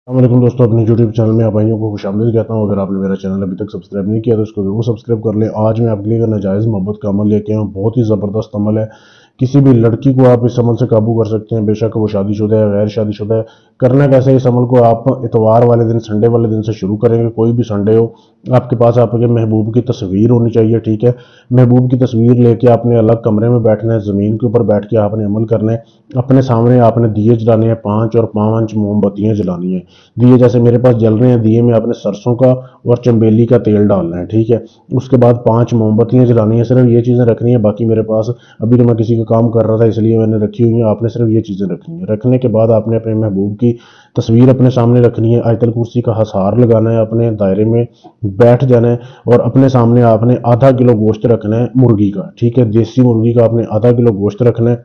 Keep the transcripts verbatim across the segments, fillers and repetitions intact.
अस्सलाम दोस्तों, अपने यूट्यूब चैनल में आप भाइयों को खुशामदीद कहता हूँ। अगर आपने मेरा चैनल अभी तक सब्सक्राइब नहीं किया तो इसको जरूर सब्सक्राइब कर लें। आज मैं आपके लिए नाजायज़ मोहब्बत का अमल लेके आया हूँ। बहुत ही ज़बरदस्त अमल है। किसी भी लड़की को आप इस अमल से काबू कर सकते हैं, बेशक वो शादीशुदा है, गैर शादीशुदा है। करना कैसे, इस अमल को आप इतवार वाले दिन, संडे वाले दिन से शुरू करेंगे। कोई भी संडे हो, आपके पास आपके महबूब की तस्वीर होनी चाहिए, ठीक है। महबूब की तस्वीर लेके आपने अलग कमरे में बैठना है, ज़मीन के ऊपर बैठ के आपने अमल करना है। अपने सामने आपने दिए जलाने हैं, पाँच और पाँच मोमबत्तियाँ जलानी है। दिए जैसे मेरे पास जल रहे हैं, दिए में आपने सरसों का और चंबेली का तेल डालना है, ठीक है। उसके बाद पांच मोमबत्तियां जलानी है। सिर्फ ये चीज़ें रखनी है। बाकी मेरे पास अभी तो मैं किसी का काम कर रहा था इसलिए मैंने रखी हुई है। आपने सिर्फ ये चीज़ें रखनी है। रखने के बाद आपने अपने महबूब की तस्वीर अपने सामने रखनी है। आयतल कुर्सी का हसार लगाना है, अपने दायरे में बैठ जाना है और अपने सामने आपने आधा किलो गोश्त रखना है मुर्गी का, ठीक है। देसी मुर्गी का आपने आधा किलो गोश्त रखना है।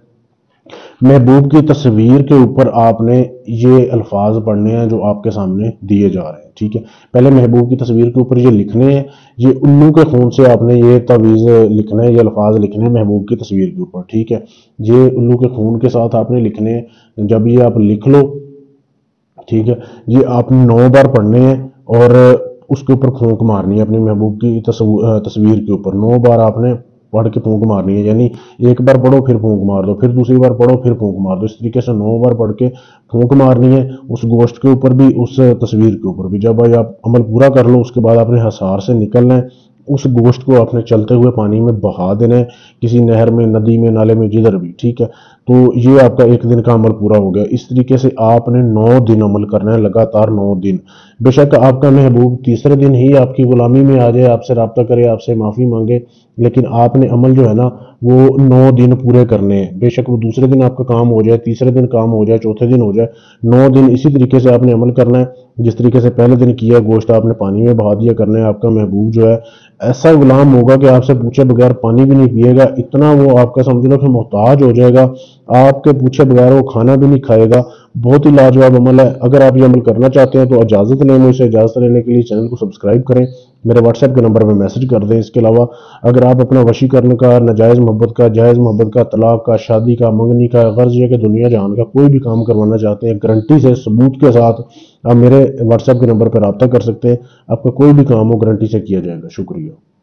महबूब की तस्वीर के ऊपर आपने ये अल्फाज पढ़ने हैं जो आपके सामने दिए जा रहे हैं, ठीक है। पहले महबूब की तस्वीर के ऊपर ये लिखने हैं, ये उल्लू के खून से आपने ये तवीज़ लिखना है, ये अल्फाज लिखने हैं महबूब की तस्वीर के ऊपर, ठीक है। ये उल्लू के खून के साथ आपने लिखने हैं। जब ये आप लिख लो, ठीक है, ये आपने नौ बार पढ़ने हैं और उसके ऊपर फूंक मारनी है अपनी महबूब की तस्वीर के ऊपर। नौ बार आपने पढ़ के फूंक मारनी है, यानी एक बार पढ़ो फिर फूंक मार दो, फिर दूसरी बार पढ़ो फिर फूंक मार दो। इस तरीके से नौ बार पढ़ के फूंक मारनी है, उस गोश्त के ऊपर भी, उस तस्वीर के ऊपर भी। जब भाई आप अमल पूरा कर लो, उसके बाद आपने हसार से निकलना है। उस गोश्त को आपने चलते हुए पानी में बहा देना है, किसी नहर में, नदी में, नाले में, जिधर भी, ठीक है। तो ये आपका एक दिन का अमल पूरा हो गया। इस तरीके से आपने नौ दिन अमल करना है, लगातार नौ दिन। बेशक आपका महबूब तीसरे दिन ही आपकी गुलामी में आ जाए, आपसे रब्ता करे, आपसे माफ़ी मांगे, लेकिन आपने अमल जो है ना वो नौ दिन पूरे करने हैं। बेशक वो दूसरे दिन आपका काम हो जाए, तीसरे दिन काम हो जाए, चौथे दिन हो जाए, नौ दिन इसी तरीके से आपने अमल करना है। जिस तरीके से पहले दिन किया, गोश्त आपने पानी में बहा दिया करना है। आपका महबूब जो है ऐसा गुलाम होगा कि आपसे पूछे बगैर पानी भी नहीं पिएगा। इतना वो आपका समझ लो कि मोहताज हो जाएगा, आपके पूछे बगैर वो खाना भी नहीं खाएगा। बहुत ही लाजवाब अमल है। अगर आप ये अमल करना चाहते हैं तो इजाज़त लें मुझसे। इजाज़त लेने के लिए चैनल को सब्सक्राइब करें, मेरे व्हाट्सएप के नंबर पर मैसेज कर दें। इसके अलावा अगर आप अपना वशीकरण का, नाजायज़ मोहब्बत का, जायज़ मोहब्बत का, तलाक का, शादी का, मंगनी का, गर्ज या कि दुनिया जहान का कोई भी काम करवाना चाहते हैं, गारंटी से, सबूत के साथ, आप मेरे व्हाट्सएप के नंबर पर रब्ता कर सकते हैं। आपका कोई भी काम हो गारंटी से किया जाएगा। शुक्रिया।